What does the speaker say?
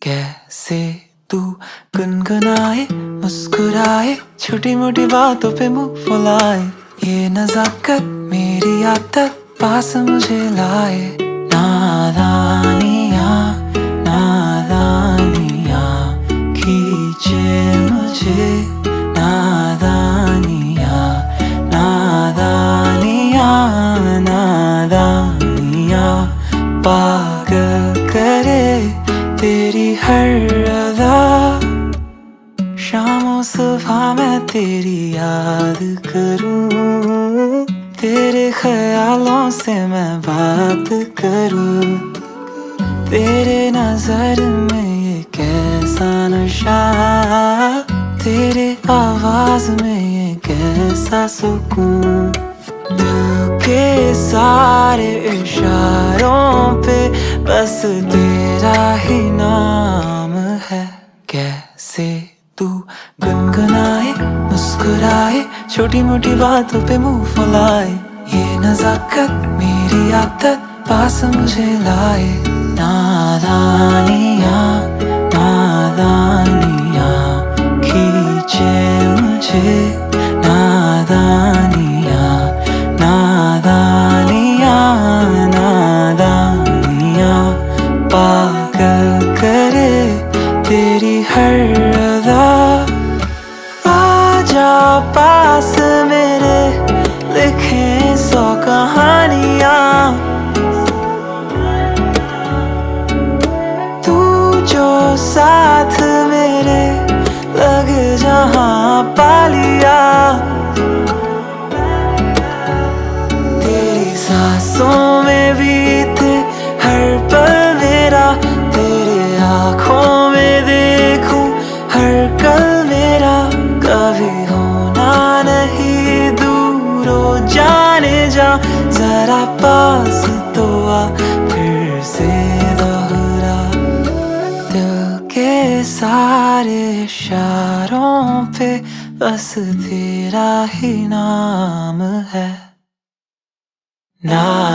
कैसे तू गुनगुनाए मुस्कुराए छोटी मोटी बातों पे मुंह फुलाए। ये नजाकत मेरी आदत पास मुझे लाए। नादानियाँ नादानियाँ खींचे मुझे। नादानियाँ नादानियाँ नादानियाँ पागल करे तेरी हर अदा। शामों सुबह मैं तेरी याद करूं, तेरे ख्यालों से मैं बात करूं। तेरे नजर में ये कैसा नशा, तेरे आवाज में ये कैसा सुकून। दिल के सारे इशारों पे बस तेरा ही नाम है। कैसे तू गुनगुनाए मुस्कुराए छोटी मोटी बातों पे मुंह फुलाए। ये नजाकत मेरी आदत पास मुझे लाए। नादानियाँ नादानियाँ खींचे मुझे। नादानियाँ नादानियाँ नादानियाँ पागल करे तेरी हर अदा। आजा पास मेरे लिखें 100 कहानियाँ। तू जो साथ मेरे लग जहाँ पा लिया। तेरी सांसों में बीते हर पल मेरा, तेरे आँखों में देखूं हर कल मेरा। कभी होना नहीं दूर हो जाने जा, जरा पास तो आ फिर से दोहरा। दिल के सारे इशारों पे बस तेरा ही नाम है। ना